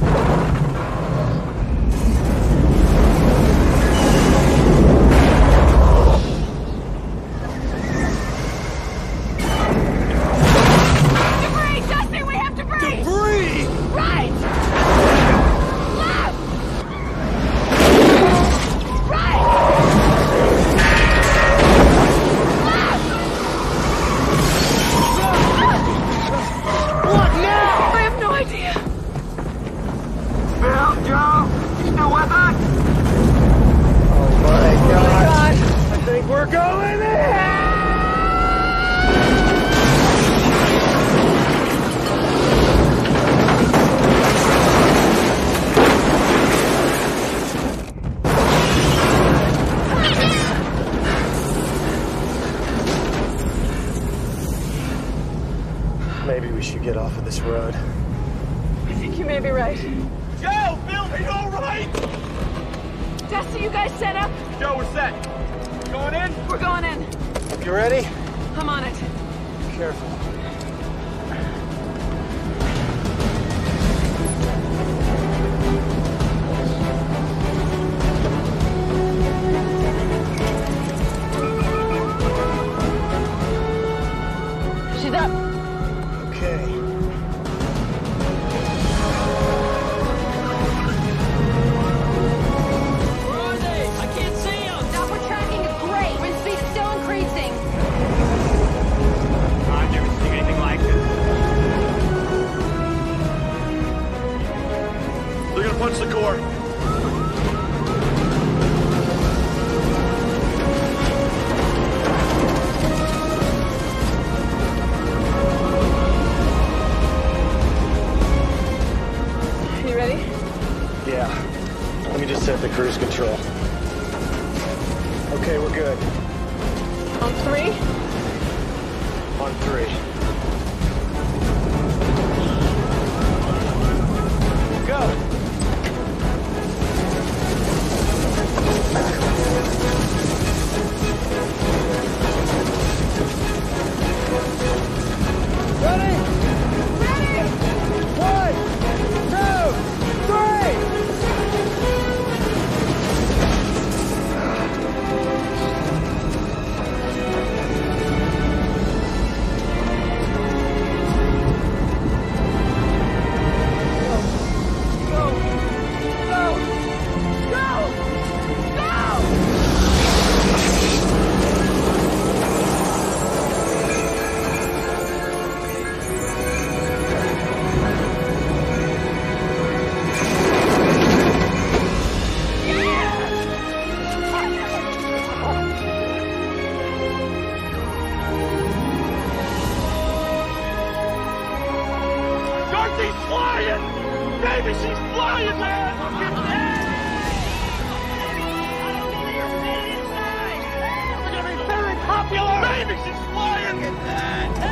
Maybe we should get off of this road. I think you may be right. Joe! Bill, are you alright? Dusty, you guys set up? Joe, we're set. Going in? We're going in. You ready? I'm on it. Careful. She's up. Okay. Where are they? I can't see them! Now we're tracking is great. Wind speed is still increasing. I've never seen anything like this. They're gonna punch the core. You ready? Yeah. Let me just set the cruise control. Okay, we're good. On 3? On 3. Go! Ready? Ready! 1, Dorothy's flying! Baby, she's flying, man! We're gonna be very popular! Baby, she's flying! Look at that!